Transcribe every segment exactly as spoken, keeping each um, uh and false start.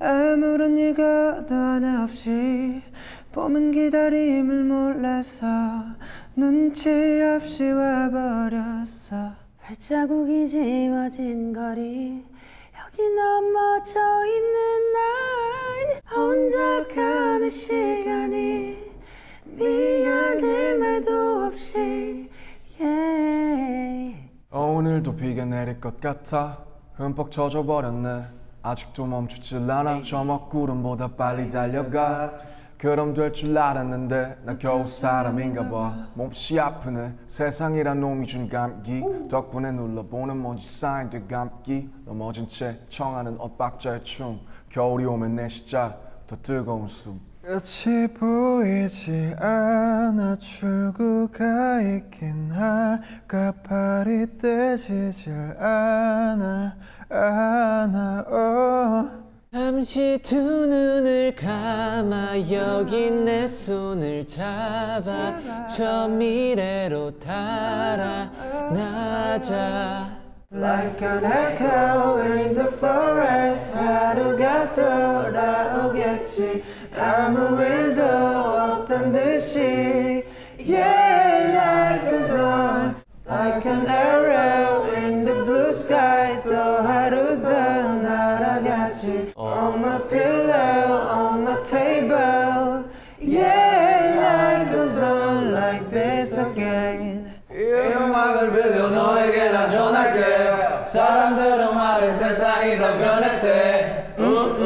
아무런 일과도 하나 없이 봄은 기다림을 몰라서 눈치 없이 와버렸어. 발자국이 지워진 거리 여기 넘어져 있는 날 혼자 가는 시간이 미안해 말도 없이 yeah. 오늘도 비가 내릴 것 같아 흠뻑 젖어버렸네. 아직도 멈추질 않아. 저 먹구름보다 빨리 달려가. 그럼 될 줄 알았는데 나 겨우 사람인가 봐. 몹시 아프네. 세상이란 놈이 준 감기 덕분에 눌러보는 먼지 쌓인 되감기. 넘어진 채 청하는 엇박자의 춤. 겨울이 오면 내 시작 더 뜨거운 숨. 끝이 보이지 않아. 출구가 있긴 할까. 발이 떼지질 않아 않아 oh. 잠시 두 눈을 감아 여기 내 손을 잡아 저 미래로 달아나자. Like an echo in the forest 하루가 돌아오겠지 아무 일도 없던 듯이 Yeah, life is on Like an arrow in the blue sky 또 하루 더 날아갔지 On my pillow, on my table Yeah, life goes on like this again 이 음악을 빌려 너에게 난 전할게. 사람들은 말해 세상이 더 변했대.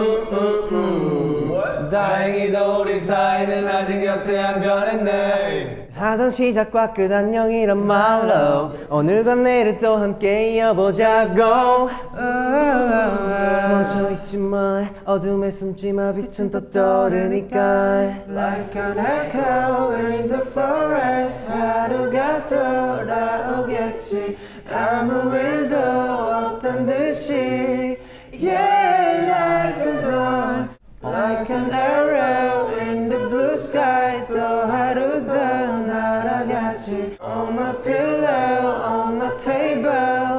우우우우 다행히도 우리 사이는 아직 곁에 안 변했네. 하던 시작과 끝 안녕이란 말로 오늘과 내일을 또 함께 이어보자고. 멈춰있지만 어둠에 숨지마 빛은 또 떠오르니까. Like an echo in the forest 하루가 돌아오겠지 아무 일도 없던 듯이 Yeah, life is on Like an arrow in the blue sky 또 하루 더 날아갔지 On my pillow, on my table